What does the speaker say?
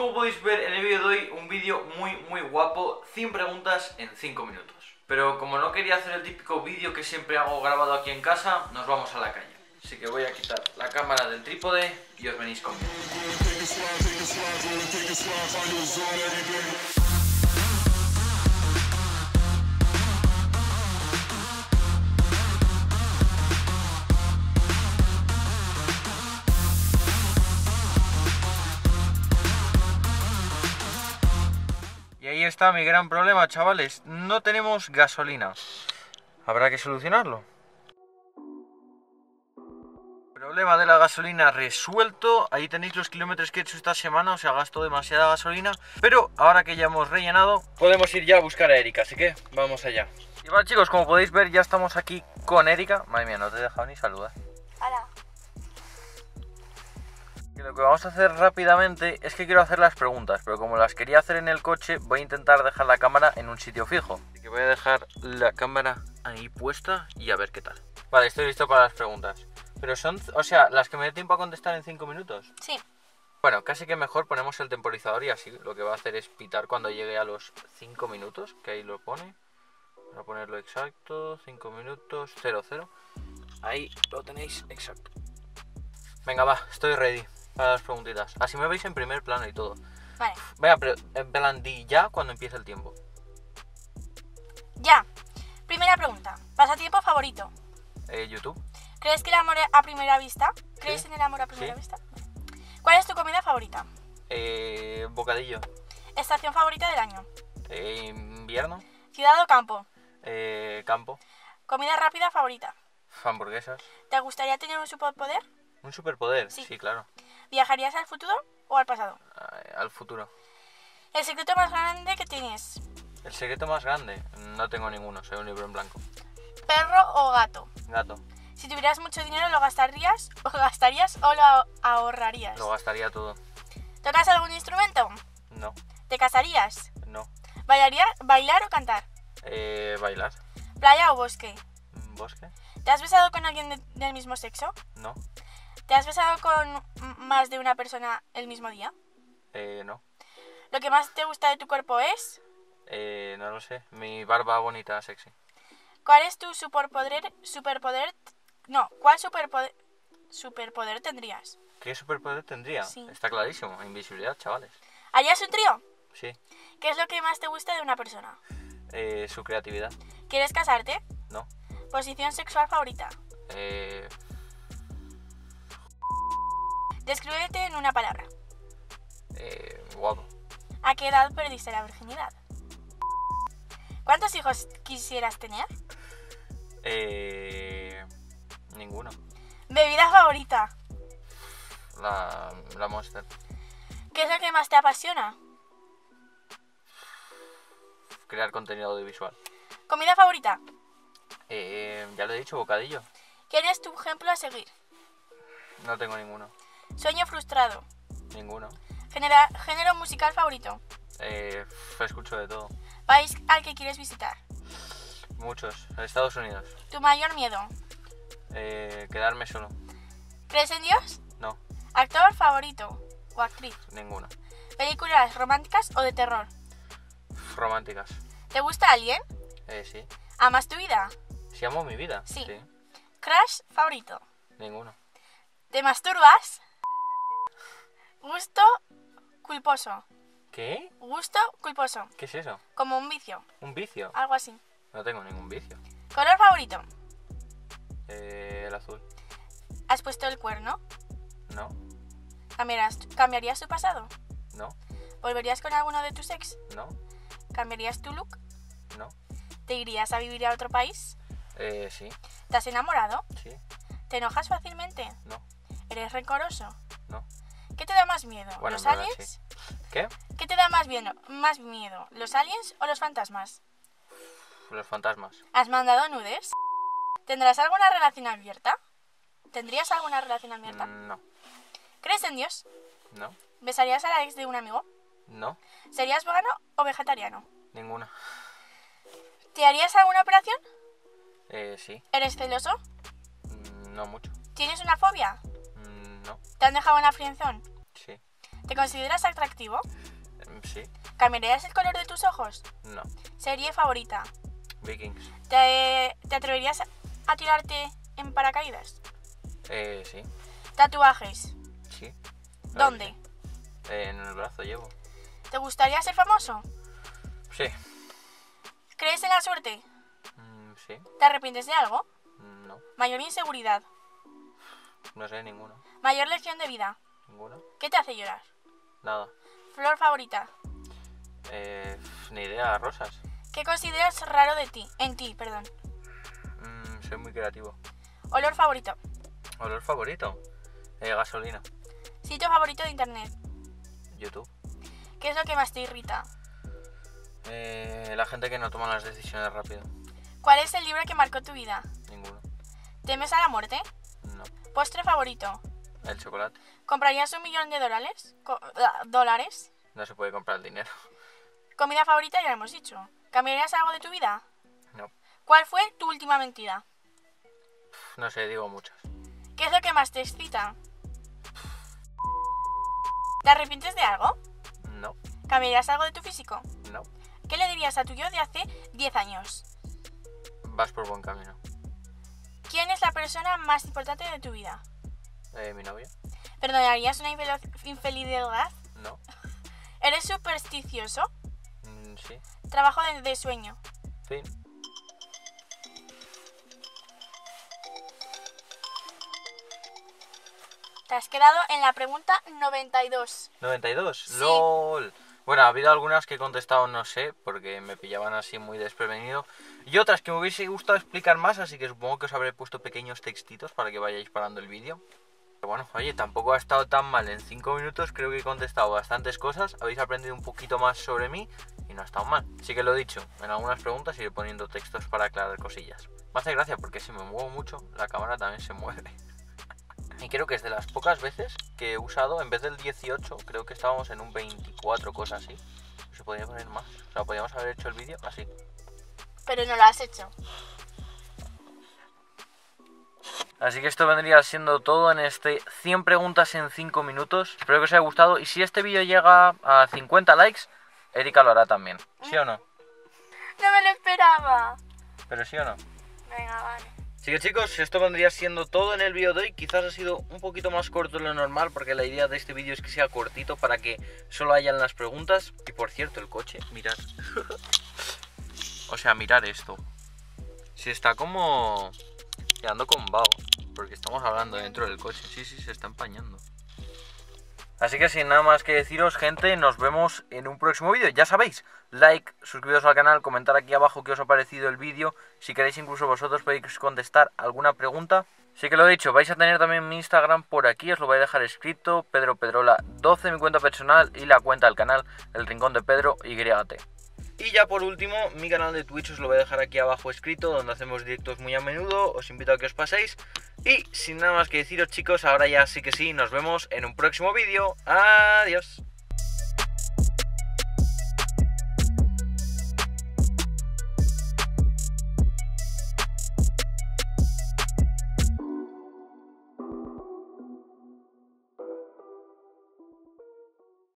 como podéis ver en el vídeo de hoy, un vídeo muy guapo, 100 preguntas en 5 minutos. Pero como no quería hacer el típico vídeo que siempre hago grabado aquí en casa, nos vamos a la calle. Así que voy a quitar la cámara del trípode y os venís conmigo. Y ahí está mi gran problema, chavales. No tenemos gasolina. Habrá que solucionarlo. Problema de la gasolina resuelto. Ahí tenéis los kilómetros que he hecho esta semana. O sea, gasto demasiada gasolina. Pero ahora que ya hemos rellenado, podemos ir ya a buscar a Erika. Así que vamos allá. Y vale, chicos, como podéis ver, ya estamos aquí con Erika. Madre mía, no te he dejado ni saludar. Hola. Y lo que vamos a hacer rápidamente es que quiero hacer las preguntas, pero como las quería hacer en el coche, voy a intentar dejar la cámara en un sitio fijo. Así que voy a dejar la cámara ahí puesta y a ver qué tal. Vale, estoy listo para las preguntas. Pero son, o sea, las que me dé tiempo a contestar en 5 minutos. Sí. Bueno, casi que mejor ponemos el temporizador y así lo que va a hacer es pitar cuando llegue a los 5 minutos, que ahí lo pone. Voy a ponerlo exacto, 5 minutos, 00. Ahí lo tenéis exacto. Venga, va, estoy ready para las preguntitas. Así me veis en primer plano y todo. Vale. Venga, pero en plan di ya cuando empiece el tiempo. Ya. Primera pregunta. ¿Pasatiempo favorito? YouTube. ¿Crees que el amor a primera vista? ¿Crees Sí. en el amor a primera Sí. vista? ¿Cuál es tu comida favorita? Bocadillo. ¿Estación favorita del año? Invierno. ¿Ciudad o campo? Campo. ¿Comida rápida favorita? Hamburguesas. ¿Te gustaría tener un superpoder? Un superpoder. Sí. Sí, claro. ¿Viajarías al futuro o al pasado? Al futuro. ¿El secreto más grande que tienes? El secreto más grande. No tengo ninguno. Soy un libro en blanco. ¿Perro o gato? Gato. Si tuvieras mucho dinero, ¿lo gastarías o lo ahorrarías? Lo gastaría todo. ¿Tocas algún instrumento? No. ¿Te casarías? No. ¿Bailar o cantar? Bailar. ¿Playa o bosque? Bosque. ¿Te has besado con alguien del mismo sexo? No. ¿Te has besado con más de una persona el mismo día? No. ¿Lo que más te gusta de tu cuerpo es? No lo sé. Mi barba bonita, sexy. ¿Cuál es tu ¿cuál superpoder tendrías? ¿Qué superpoder tendría? Sí. Está clarísimo. Invisibilidad, chavales. ¿Harías un trío? Sí. ¿Qué es lo que más te gusta de una persona? Su creatividad. ¿Quieres casarte? No. ¿Posición sexual favorita? Descríbete en una palabra. Guapo. ¿A qué edad perdiste la virginidad? ¿Cuántos hijos quisieras tener? Ninguno. ¿Bebida favorita? La Monster. ¿Qué es lo que más te apasiona? Crear contenido audiovisual. ¿Comida favorita? Ya lo he dicho, bocadillo. ¿Quién es tu ejemplo a seguir? No tengo ninguno. ¿Sueño frustrado? Ninguno. ¿Género musical favorito? Escucho de todo. ¿País al que quieres visitar? Muchos. Estados Unidos. ¿Tu mayor miedo? Quedarme solo. ¿Crees en Dios? No. ¿Actor favorito o actriz? Ninguno. ¿Películas románticas o de terror? Románticas. ¿Te gusta alguien? Sí. ¿Amas tu vida? Si amo mi vida. Sí. ¿Crush favorito? Ninguno. ¿Te masturbas? ¿Gusto culposo? ¿Qué? ¿Gusto culposo? ¿Qué es eso? Como un vicio, ¿Un vicio? algo así. No tengo ningún vicio. ¿Color favorito? El azul. ¿Has puesto el cuerno? No. ¿Cambiarías tu pasado? No. ¿Volverías con alguno de tus ex? No. ¿Cambiarías tu look? No. ¿Te irías a vivir a otro país? Sí. ¿Te has enamorado? Sí. ¿Te enojas fácilmente? No. ¿Eres rencoroso? No. ¿Qué te da más miedo? Bueno, ¿Los en verdad, aliens? sí. ¿Qué? ¿Qué te da más miedo? ¿Los aliens o los fantasmas? Los fantasmas. ¿Has mandado nudes? ¿Tendrás alguna relación abierta? ¿Tendrías alguna relación abierta? No. ¿Crees en Dios? No. ¿Besarías a la ex de un amigo? No. ¿Serías vegano o vegetariano? Ninguna. ¿Te harías alguna operación? Sí. ¿Eres celoso? No mucho. ¿Tienes una fobia? No. ¿Te han dejado en la friendzone? Sí. ¿Te consideras atractivo? Sí. ¿Cambiarías el color de tus ojos? No. ¿Serie favorita? Vikings. ¿Te atreverías a tirarte en paracaídas? Sí. ¿Tatuajes? Sí. ¿Dónde? En el brazo llevo. ¿Te gustaría ser famoso? Sí. ¿Crees en la suerte? Sí. ¿Te arrepientes de algo? No. ¿Mayor inseguridad? No sé, ninguno. ¿Mayor lección de vida? ¿Ninguno? ¿Qué te hace llorar? Nada. ¿Flor favorita? Ni idea, rosas. ¿Qué consideras raro de ti? En ti, perdón. Soy muy creativo. ¿Olor favorito? ¿Olor favorito? Gasolina. ¿Sitio favorito de internet? YouTube. ¿Qué es lo que más te irrita? La gente que no toma las decisiones rápido. ¿Cuál es el libro que marcó tu vida? Ninguno. ¿Temes a la muerte? No. ¿Postre favorito? El chocolate. ¿Comprarías $1.000.000? ¿Dólares? No se puede comprar el dinero. ¿Comida favorita? Ya lo hemos dicho. ¿Cambiarías algo de tu vida? No. ¿Cuál fue tu última mentira? No sé, digo muchas. ¿Qué es lo que más te excita? ¿Te arrepientes de algo? No. ¿Cambiarías algo de tu físico? No. ¿Qué le dirías a tu yo de hace 10 años? Vas por buen camino. ¿Quién es la persona más importante de tu vida? Mi novia. ¿Perdonarías una infidelidad? No. ¿Eres supersticioso? Sí. ¿Trabajo de sueño? Fin. Te has quedado en la pregunta 92. 92. Sí. LOL. Bueno, ha habido algunas que he contestado no sé, porque me pillaban así muy desprevenido. Y otras que me hubiese gustado explicar más, así que supongo que os habré puesto pequeños textitos para que vayáis parando el vídeo. Pero bueno, oye, tampoco ha estado tan mal. En 5 minutos creo que he contestado bastantes cosas. Habéis aprendido un poquito más sobre mí y no ha estado mal. Así que lo he dicho, en algunas preguntas iré poniendo textos para aclarar cosillas. Me hace gracia porque si me muevo mucho, la cámara también se mueve. Y creo que es de las pocas veces que he usado, en vez del 18, creo que estábamos en un 24, cosas así. Se podría poner más. O sea, podríamos haber hecho el vídeo así. Pero no lo has hecho. Así que esto vendría siendo todo en este 100 preguntas en 5 minutos. Espero que os haya gustado. Y si este vídeo llega a 50 likes, Erika lo hará también. ¿Sí o no? No me lo esperaba. ¿Pero sí o no? Venga, vale. Así que chicos, esto vendría siendo todo en el vídeo de hoy. Quizás ha sido un poquito más corto de lo normal, porque la idea de este vídeo es que sea cortito para que solo hayan las preguntas. Y por cierto, el coche, mirad. O sea, mirad esto. Si está como quedando con vaho, porque estamos hablando dentro del coche. Sí, se está empañando. Así que sin nada más que deciros, gente, nos vemos en un próximo vídeo. Ya sabéis, like, suscribiros al canal, comentar aquí abajo qué os ha parecido el vídeo. Si queréis incluso vosotros podéis contestar alguna pregunta. Así que lo dicho, vais a tener también mi Instagram por aquí, os lo voy a dejar escrito, Pedro Pedrola 12, mi cuenta personal y la cuenta del canal, El Rincón de Pedro YT. Y ya por último, mi canal de Twitch os lo voy a dejar aquí abajo escrito, donde hacemos directos muy a menudo, os invito a que os paséis. Y sin nada más que deciros chicos, ahora ya sí que sí, nos vemos en un próximo vídeo. Adiós.